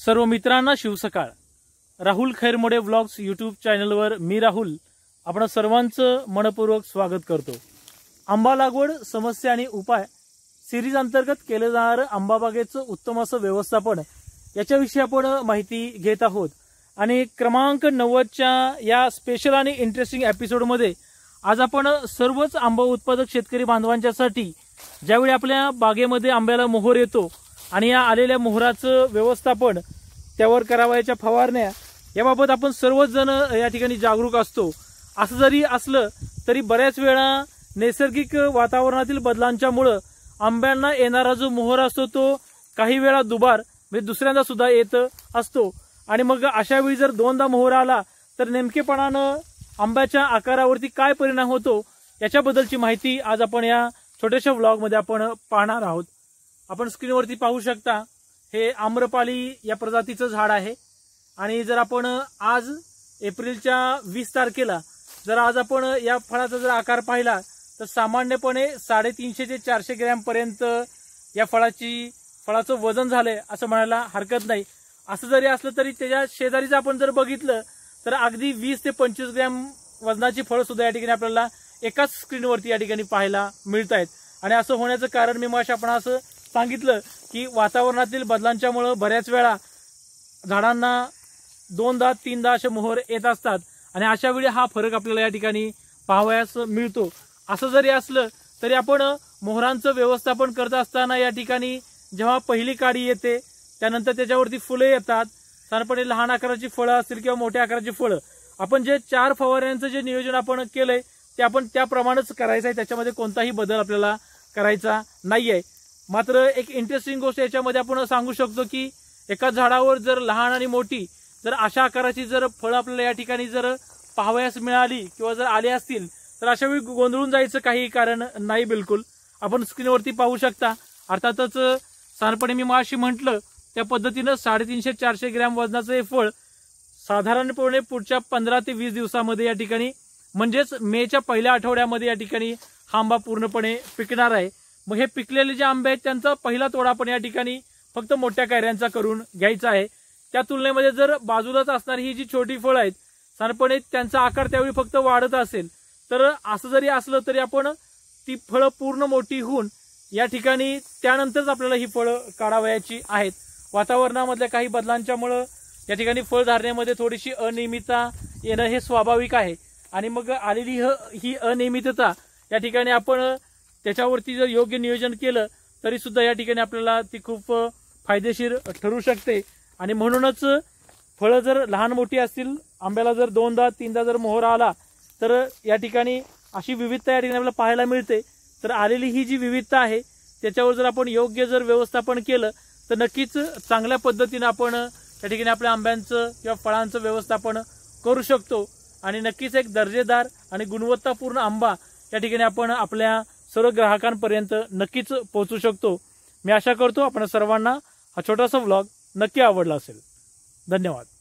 सर्व मित्रांना शिवसकाळ। राहुल खैरमोडे व्लॉग्स यूट्यूब चॅनलवर मी राहुल आपण सर्वांचं मनपूर्वक स्वागत करतो। आंबा लागवड समस्या आणि उपाय सिरीज अंतर्गत केले जाणारे आंबा बागेचं उत्तम असं व्यवस्थापन याच्याविषयी आपण माहिती घेत आहोत। आणि क्रमांक 90 च्या या स्पेशल आणि इंटरेस्टिंग एपिसोडमध्ये आज आपण सर्वच आंबा उत्पादक शेतकरी बांधवांच्यासाठी ज्यावेळी आपल्या बागेमध्ये आंब्याला मोहर येतो आणि या आलेल्या मोहराचं व्यवस्थापन त्यावर करावयाच्या फवारण्या याबाबत आपण सर्वच जण या ठिकाणी जागरूक असतो। असं जरी असलं तरी बऱ्याच वेळा नैसर्गिक वातावरणातील बदलांच्यामुळे आंब्यांना येणारा जो मोहर असतो तो काही वेळा दुबार म्हणजे दुसऱ्यांदा सुद्धा येत असतो। आणि मग अशा वेळी जर दोनदा मोहर आला तर नेमकेपणानं आंब्याच्या आकारावरती काय परिणाम होतो याच्याबद्दलची माहिती आज आपण या छोट्याशा व्लॉग मध्ये आपण पाहणार आहोत। आपण स्क्रीनवरती पाहू शकता हे आम्रपाली या प्रजातीचं झाड आहे। आणि जर आपण आज एप्रिलच्या 20 तारखेला जर आज आपण या फळाचा जर आकार पाहिला तर सामान्यपणे 350 ते 400 ग्रॅम पर्यंत या फळाचं वजन झालंय असं म्हणायला हरकत नाही। असं जरी असलं तरी त्याच्या शेजारीच आपण जर बघितलं तर अगदी 20 ते 25 ग्रॅम वजनाची फळं सुद्धा या ठिकाणी आपल्याला एकाच स्क्रीनवरती या ठिकाणी पाहायला मिळत आहेत। आणि असं होण्याचं कारण मी मगाशी आपण असं सांगितलं की वातावरणातील बदलांच्यामुळे बऱ्याच वेळा झाडांना दोनदा तीनदा असे मोहर येत असतात आणि अशा वेळी हा फरक आपल्याला या ठिकाणी पाहावयास मिळतो। असं जरी असलं तरी आपण मोहरांचं व्यवस्थापन करत असताना या ठिकाणी जेव्हा पहिली काडी येते त्यानंतर त्याच्यावरती फुले येतात, साधारणपणे लहान आकाराची फळं असतील किंवा मोठ्या आकाराची फळं, आपण जे 4 फवारण्यांचं जे नियोजन आपण केलंय ते आपण त्याप्रमाणेच करायचं आहे। त्याच्यामध्ये कोणताही बदल आपल्याला करायचा नाहीये। मात्र एक इंटरेस्टिंग गोष्ट याच्यामध्ये आपण सांगू शकतो की एका झाडावर जर लहान आणि मोठी जर अशा आकाराची जर फळं आपल्याला या ठिकाणी जर पाहावयास मिळाली किंवा जर आली असतील तर अशा वेळी गोंधळून जायचं काही कारण नाही। बिलकुल आपण स्क्रीनवरती पाहू शकता। अर्थातच साधारणपणे मी मगाशी म्हटलं त्या पद्धतीनं 350-400 ग्रॅम वजनाचं हे फळ साधारणपणे पुढच्या 15 ते 20 दिवसामध्ये या ठिकाणी म्हणजेच मेच्या पहिल्या आठवड्यामध्ये या ठिकाणी हा आंबा पूर्णपणे पिकणार आहे। मग हे पिकलेले जे आंबे आहेत त्यांचा पहिला तोडा आपण या ठिकाणी फक्त मोठ्या कैऱ्यांचा करून घ्यायचा आहे। त्या तुलनेमध्ये जर बाजूलाच असणारी ही जी छोटी फळं आहेत साधारणपणे त्यांचा आकार त्यावेळी फक्त वाढत असेल तर असं जरी असलं तरी आपण ती फळं पूर्ण मोठी होऊन या ठिकाणी त्यानंतरच आपल्याला ही फळं काढावयाची आहेत। वातावरणामधल्या काही बदलांच्यामुळे या ठिकाणी फळ धारणेमध्ये थोडीशी अनियमितता येणं हे स्वाभाविक आहे। आणि मग आलेली ही अनियमितता या ठिकाणी आपण त्याच्यावरती जर योग्य नियोजन केलं तरी सुद्धा या ठिकाणी आपल्याला ती खूप फायदेशीर ठरू शकते। आणि म्हणूनच फळं जर लहान मोठी असतील, आंब्याला जर दोनदा तीनदा जर मोहर आला तर या ठिकाणी अशी विविधता या ठिकाणी आपल्याला पाहायला मिळते। तर आलेली ही जी विविधता आहे त्याच्यावर जर आपण योग्य जर व्यवस्थापन केलं तर नक्कीच चांगल्या पद्धतीने आपण या ठिकाणी आपल्या आंब्यांचं किंवा फळांचं व्यवस्थापन करू शकतो। आणि नक्कीच एक दर्जेदार आणि गुणवत्तापूर्ण आंबा या ठिकाणी आपण आपल्या सर्व ग्राहकांपर्यंत नक्कीच पोहोचू शकतो। मी आशा करतो आपण सर्वांना हा छोटासा व्लॉग नक्की आवडला असेल। धन्यवाद।